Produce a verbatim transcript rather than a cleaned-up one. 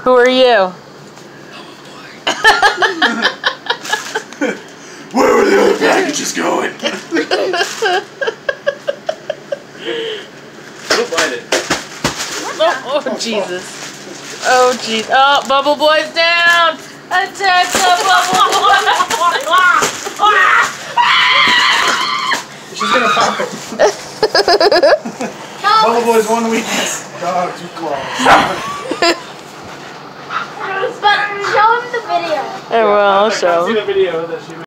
Who are you? Where were the other packages going? Don't bite it. Oh, oh Jesus. Oh, jeez. Oh, Bubble Boy's down. Attack the Bubble Boy. She's gonna pop it. Bubble Boy's one weakness. Dogs with claws. But show him the video. I will, I'll show him. See the video that she made.